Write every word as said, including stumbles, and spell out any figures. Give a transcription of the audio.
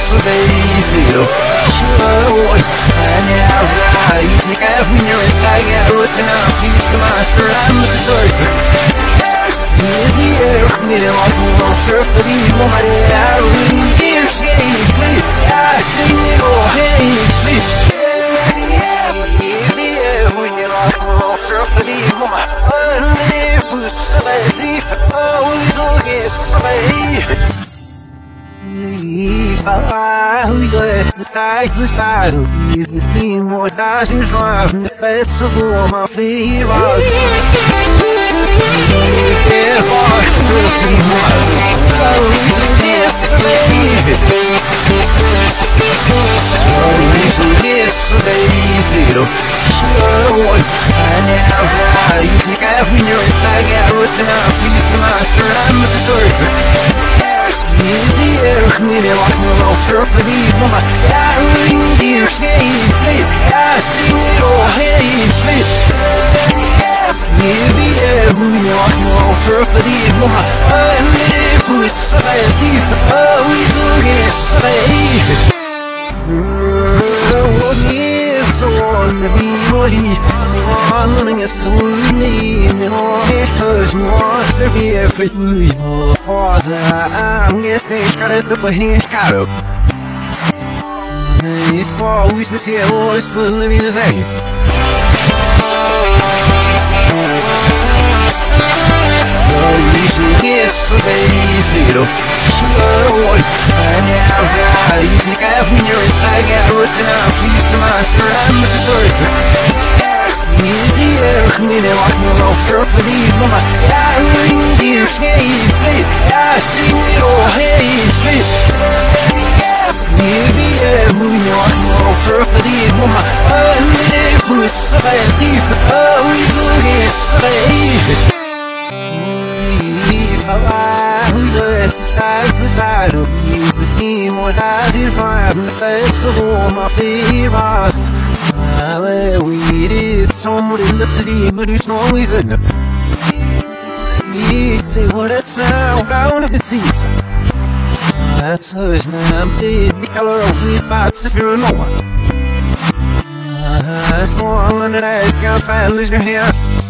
صبيفي شلون أنا عايز نكاف من يرتاح رتنا في سماستر I'm the sort easy me like no surf for the moment I wouldn't hear safely I sing it all hey sleep when you're like no surf for the moment I live with somebody always all get somebody falar o inglês dos tais dos estados business team more das is one the best of all my favorites yeah boy to see more yes baby oh yes baby sure and now I use me have when you're inside got written out feast master I'm the sort easy erg me like no surf for the moment I ring dear skate fit I sing it all hey fit yeah be me like no surf for the moment I live with spicy always looking safe what is so on the body I'm gonna get so neat and all it touch more severe for you Rosa, I'm guess they got it up a hand caro. It's for we to see all it's living the same. Yes, baby, sure. And now I use me cap when you're inside, got written out, feast the master, I'm the sort. Easy erg me like no surf for the moment I ring dear skate fit I sing it all hey fit yeah be me like no surf for the moment I live with spicy always looking safe falar o inglês dos tais dos estados business team more das is one the best of all my favorites it is somebody listening, but it's no reason. You say what it's now, bound to see. That's how it's now. I'm dead. The color of these spots if you're no one. That's no one that I can't find. Listen here.